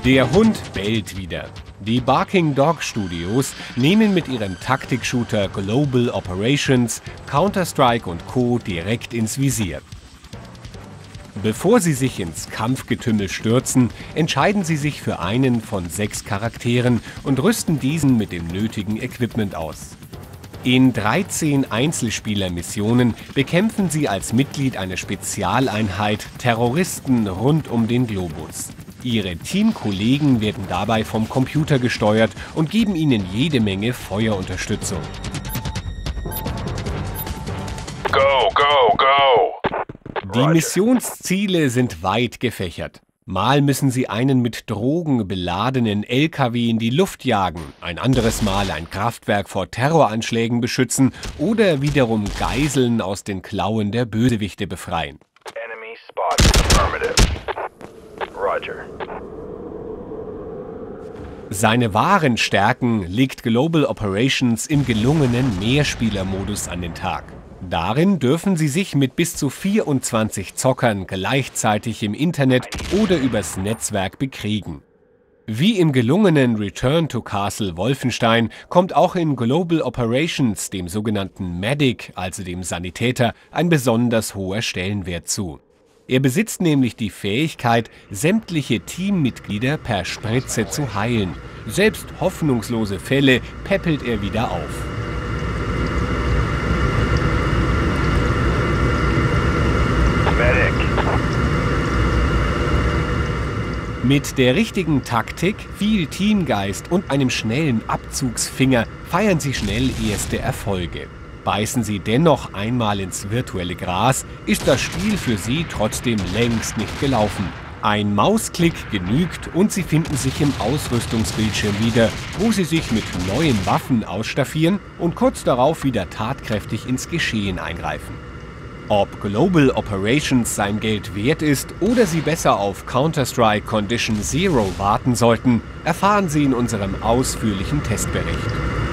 Der Hund bellt wieder. Die Barking Dog Studios nehmen mit ihrem Taktikshooter Global Operations Counter-Strike und Co. direkt ins Visier. Bevor sie sich ins Kampfgetümmel stürzen, entscheiden sie sich für einen von 6 Charakteren und rüsten diesen mit dem nötigen Equipment aus. In 13 Einzelspielermissionen bekämpfen sie als Mitglied einer Spezialeinheit Terroristen rund um den Globus. Ihre Teamkollegen werden dabei vom Computer gesteuert und geben ihnen jede Menge Feuerunterstützung. Go, go, go! Die Missionsziele sind weit gefächert. Mal müssen sie einen mit Drogen beladenen LKW in die Luft jagen, ein anderes Mal ein Kraftwerk vor Terroranschlägen beschützen oder wiederum Geiseln aus den Klauen der Bösewichte befreien. Enemy spotted. Affirmative. Roger. Seine wahren Stärken legt Global Operations im gelungenen Mehrspielermodus an den Tag. Darin dürfen sie sich mit bis zu 24 Zockern gleichzeitig im Internet oder übers Netzwerk bekriegen. Wie im gelungenen Return to Castle Wolfenstein kommt auch in Global Operations dem sogenannten Medic, also dem Sanitäter, ein besonders hoher Stellenwert zu. Er besitzt nämlich die Fähigkeit, sämtliche Teammitglieder per Spritze zu heilen. Selbst hoffnungslose Fälle päppelt er wieder auf. Mit der richtigen Taktik, viel Teamgeist und einem schnellen Abzugsfinger feiern sie schnell erste Erfolge. Beißen sie dennoch einmal ins virtuelle Gras, ist das Spiel für sie trotzdem längst nicht gelaufen. Ein Mausklick genügt und sie finden sich im Ausrüstungsbildschirm wieder, wo sie sich mit neuen Waffen ausstaffieren und kurz darauf wieder tatkräftig ins Geschehen eingreifen. Ob Global Operations sein Geld wert ist oder Sie besser auf Counter-Strike Condition Zero warten sollten, erfahren Sie in unserem ausführlichen Testbericht.